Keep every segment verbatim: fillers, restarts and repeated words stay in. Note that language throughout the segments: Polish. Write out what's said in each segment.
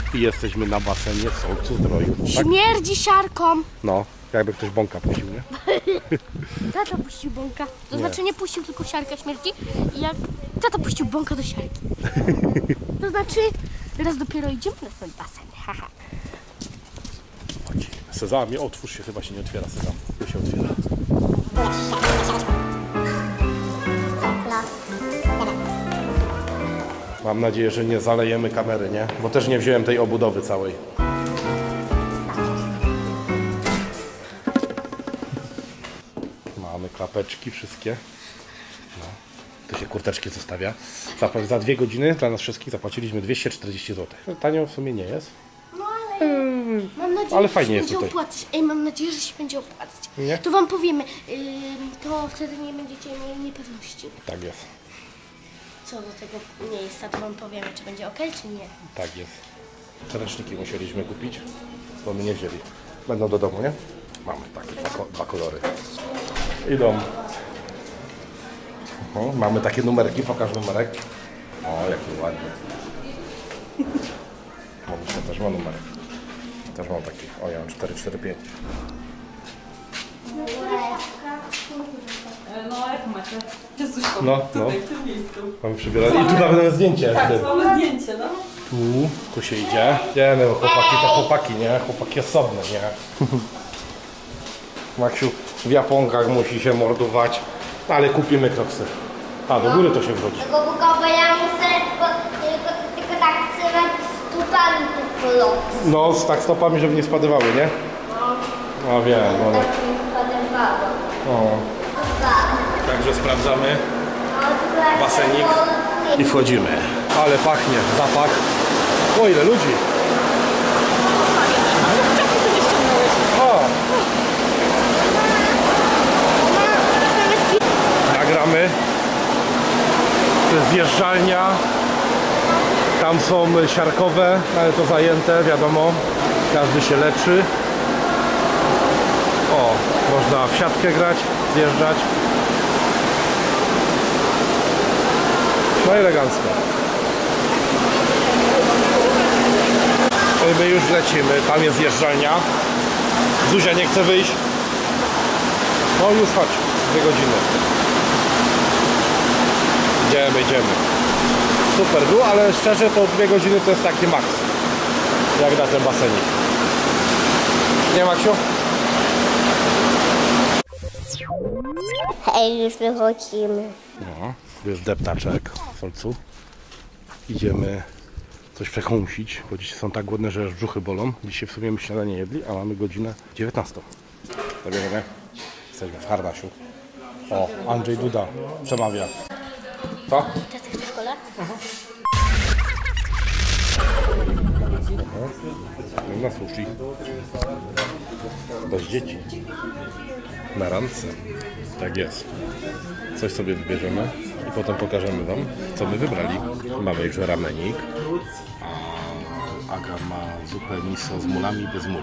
I jesteśmy na basenie w Solcu Zdroju. Tak? Śmierdzi siarką. No, jakby ktoś bąka puścił, nie? Tata puścił bąka. To Nie. znaczy nie puścił tylko siarka śmierci. I jak tata puścił bąka do siarki. To znaczy teraz dopiero idziemy na ten basen. Haha. Sezamie, otwórz się, chyba się nie otwiera sezam. Tu się otwiera. Mam nadzieję, że nie zalejemy kamery, nie? Bo też nie wziąłem tej obudowy całej. Mamy klapeczki wszystkie. No. Tu się kurteczki zostawia. Za, za dwie godziny dla nas wszystkich zapłaciliśmy dwieście czterdzieści złotych. Tanio w sumie nie jest. No ale mam nadzieję, ale że fajnie się jest będzie tutaj. opłacać. Ej, mam nadzieję, że się będzie opłacać. Nie? To wam powiemy. Yy, to wtedy nie będziecie mieli niepewności. Tak jest. Co do tego miejsca, to wam powiemy, czy będzie ok, czy nie. Tak jest. Ręczniki musieliśmy kupić, bo my nie wzięli. Będą do domu, nie? Mamy takie dwa, dwa kolory. Idą. O, mamy takie numerki, pokaż numerek. O, jaki ładny. Mówisz, to też ma numerek. Też mam taki. O, ja mam cztery cztery pięć. No, jak macie? Jezus, No, tutaj, no. w tym miejscu. Mamy przybierali. I tu nawet mamy zdjęcie. Tak, Ty. mamy zdjęcie, no. Tu, tu się idzie. Nie, no chłopaki to chłopaki, nie? Chłopaki osobne, nie? Maksiu w japonkach musi się mordować, ale kupimy kroksy. A, do góry to się wchodzi. Tylko bo ja muszę tylko, tylko, tylko tak trzymać stopami tylko lot. No, z tak stopami, żeby nie spadywały, nie? No wiem, no. Tak mi spadowało. O. Także sprawdzamy basenik i wchodzimy. Ale pachnie, zapach. O, ile ludzi. O. Nagramy. To jest zjeżdżalnia. Tam są siarkowe, ale to zajęte, wiadomo. Każdy się leczy. O, można w siatkę grać, zjeżdżać. No elegancko. My już lecimy, tam jest zjeżdżalnia. Zuzia nie chce wyjść. No już chodź, dwie godziny. Idziemy, idziemy. Super było, ale szczerze to dwie godziny to jest taki maks. Jak na ten basenik. Nie, Maksiu? Hej, już wychodzimy. No, tu jest deptaczek w Solcu. Idziemy coś przekąsić, bo dziś są tak głodne, że aż brzuchy bolą. Dzisiaj w sumie my śniadanie jedli, a mamy godzinę dziewiętnastą. Zabieramy. Jesteśmy w Harnasiu. O, Andrzej Duda przemawia. Co? Teraz chcesz w szkole? No, na sushi. Bez dzieci. Na randce. Tak jest. Coś sobie wybierzemy i potem pokażemy wam, co my wybrali. Mamy już ramenik, a Aga ma zupę miso z mulami bez muli.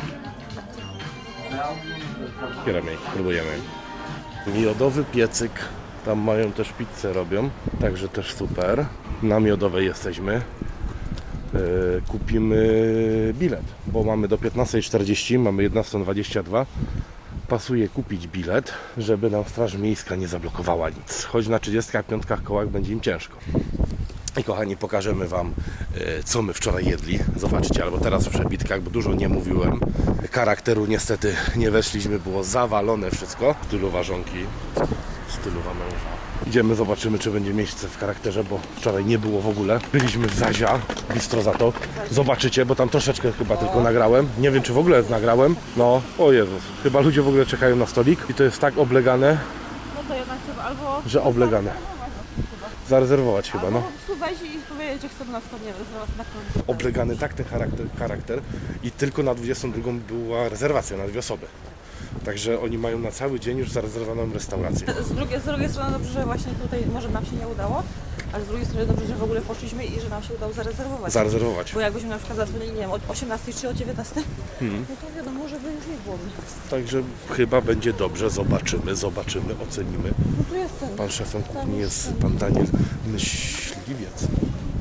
Bieramy ich, próbujemy. Miodowy piecyk. Tam mają też pizzę, robią, także też super. Na miodowej jesteśmy. Yy, kupimy bilet, bo mamy do piętnastej czterdzieści, mamy jedenasta dwadzieścia dwa. Pasuje kupić bilet, żeby nam Straż Miejska nie zablokowała nic. Choć na trzydziestych pięciach kołach będzie im ciężko. I kochani, pokażemy wam, co my wczoraj jedli. Zobaczcie, albo teraz w przebitkach, bo dużo nie mówiłem. Charakteru niestety nie weszliśmy, było zawalone wszystko. Stylowa żonki, stylowa męża. Idziemy, zobaczymy, czy będzie miejsce w charakterze, bo wczoraj nie było w ogóle. Byliśmy w Zazia, Bistro Zatok. Zobaczycie, bo tam troszeczkę chyba tylko nagrałem. Nie wiem, czy w ogóle nagrałem. No, o Jezus, chyba ludzie w ogóle czekają na stolik i to jest tak oblegane, No to jednak chyba albo... że oblegane. Zarezerwować chyba, no. Tu wejść i powiedzieć, że chcemy na przykład, nie wiem, rezerwować na końcu. Oblegany tak ten charakter, charakter i tylko na dwudziestą drugą była rezerwacja na dwie osoby. Także oni mają na cały dzień już zarezerwowaną restaurację. Z drugiej, z drugiej strony dobrze, że właśnie tutaj może nam się nie udało, ale z drugiej strony dobrze, że w ogóle poszliśmy i że nam się udało zarezerwować. Zarezerwować. Bo jakbyśmy na przykład zadzwonili, nie wiem, o osiemnastej czy o dziewiętnastej, hmm. no to wiadomo, że by już nie było. Także chyba będzie dobrze, zobaczymy, zobaczymy, ocenimy. No tu jest ten. Pan szefem kuchni jest pan Daniel Myśliwiec.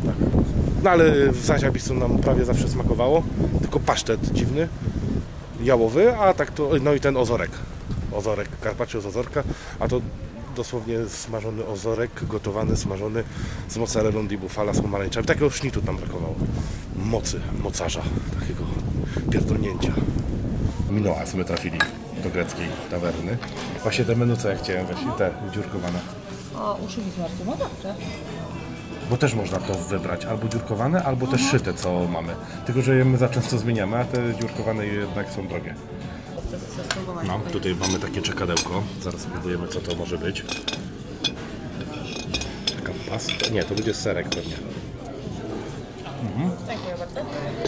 Tak. No ale w Zasia Bistro nam prawie zawsze smakowało, tylko pasztet dziwny, jałowy, a tak to, no i ten ozorek. Ozorek, carpaccio z ozorka, a to dosłownie smażony ozorek, gotowany, smażony z mozzarellą di bufala z pomarańczami. Takiego sznitu tam brakowało. Mocy, mocarza, takiego pierdolnięcia. Minoas my trafili do greckiej tawerny. Właśnie te menu, co ja chciałem, właśnie te dziurkowane. O, uszyli z marcu, no dobrze. Bo też można to wybrać, albo dziurkowane, albo też szyte, co mamy. Tylko, że je my za często zmieniamy, a te dziurkowane jednak są drogie. No, tutaj mamy takie czekadełko. Zaraz spróbujemy, co to może być. Taka pasta. Nie, to będzie serek pewnie. Mhm. Dziękuję bardzo.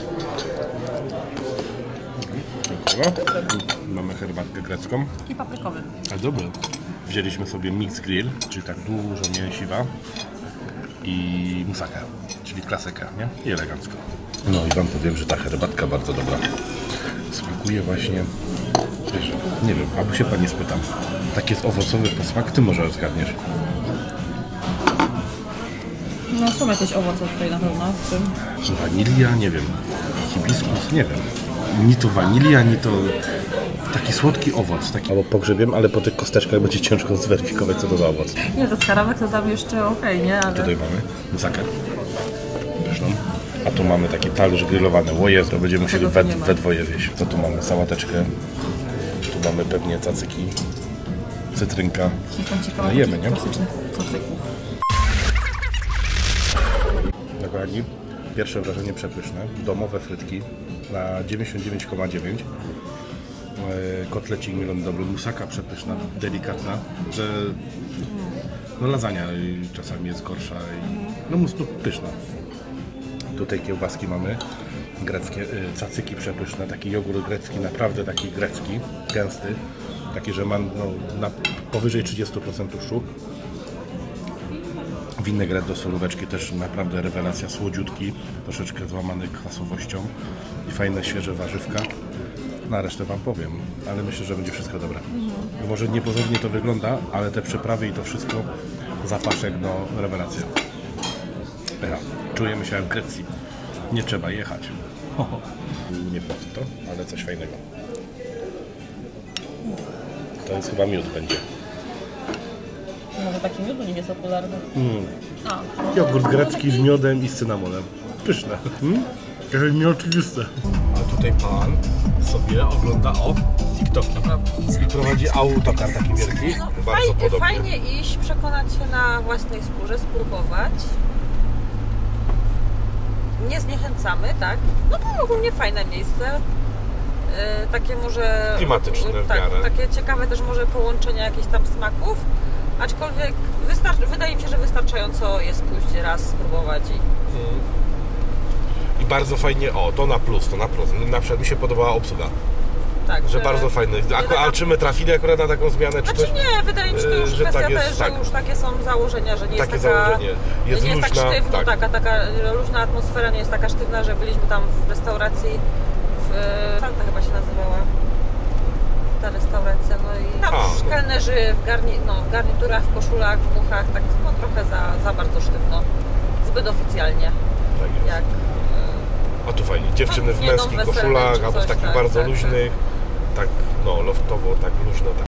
Dziękuję. Mamy herbatkę grecką. I paprykowy. A dobry. Wzięliśmy sobie mix grill, czyli tak dużo mięsiwa i musakę, czyli klasykę, nie? I elegancko. No i wam powiem, że ta herbatka bardzo dobra. Smakuje właśnie, wiesz, nie wiem, albo się pani spytam. Tak jest owocowy posmak, ty może zgadniesz. No są jakieś owoce tutaj na pewno w tym. Wanilia, nie wiem. Hibiskus, nie wiem. Ni to wanilia, ni to taki słodki owoc. Taki... Albo pogrzebiem, ale po tych kosteczkach będzie ciężko zweryfikować, co to za owoc. Nie, to skarawek to tam jeszcze okej, nie? Ale... Tutaj mamy musakę pyszną. A tu mamy taki talerz grillowany. O Jezu, to będziemy musieli we, we dwoje wieść. Co tu mamy? Sałateczkę. Tu mamy pewnie cacyki. Cytrynka. Jestem ciekawa, No jemy, nie? klasycznych cacyków. Dokładnie. Pierwsze wrażenie przepyszne. Domowe frytki na dziewięćdziesiąt dziewięć przecinek dziewięć. Kotlecik mielony dobry, musaka przepyszna, delikatna, że no lasagna czasami jest gorsza i no mus no, pyszna. Tutaj kiełbaski mamy greckie, cacyki przepyszne, taki jogurt grecki, naprawdę taki grecki, gęsty, taki, że ma no, na powyżej trzydzieści procent tłuszczu. Winegret do solóweczki też naprawdę rewelacja, słodziutki, troszeczkę złamany kwasowością i fajne świeże warzywka. Na resztę wam powiem, ale myślę, że będzie wszystko dobre. Mhm. Może niepozornie to wygląda, ale te przyprawy i to wszystko, zapaszek, no rewelacja. Ja, czujemy się jak w Grecji. Nie trzeba jechać. Nie wiem co to, ale coś fajnego. To jest chyba miód będzie. Może taki miód nie jest popularny. Mm. A, Jogurt grecki z miodem i z cynamonem. Pyszne. Hmm? Jakieś nieoczywiste. A tutaj pan sobie ogląda o TikToki i prowadzi autokar taki wielki. no, Bardzo fajnie, podobnie. fajnie iść, przekonać się na własnej skórze, spróbować. Nie zniechęcamy, tak? No to ogólnie fajne miejsce. Yy, takie może... Klimatyczne w tak, miarę. takie ciekawe też może połączenia jakichś tam smaków. Aczkolwiek wystar- wydaje mi się, że wystarczająco jest pójść raz, spróbować i... Hmm. I bardzo fajnie, o to na plus, to na plus. Na przykład mi się podobała obsługa. Tak, Że bardzo fajne. A, a czy my trafili akurat na taką zmianę? Czy Znaczy coś? nie, wydaje mi się, że to już Że kwestia tak jest, też, tak. że już takie są założenia, że nie Takie jest taka, założenie. Jest nie jest luźna, tak sztywno, tak. taka, taka luźna atmosfera, nie jest taka sztywna, że byliśmy tam w restauracji, w Salta chyba się nazywała ta restauracja, no i tam A, już no. kelnerzy w, garni, no, w garniturach, w koszulach, w muchach, tak no, trochę za, za bardzo sztywno, zbyt oficjalnie, Tak jest. jak A tu fajnie, dziewczyny w Nie, no, męskich weselne koszulach, czy albo w coś, takich tak, bardzo tak, luźnych, tak, no loftowo, tak luźno, tak.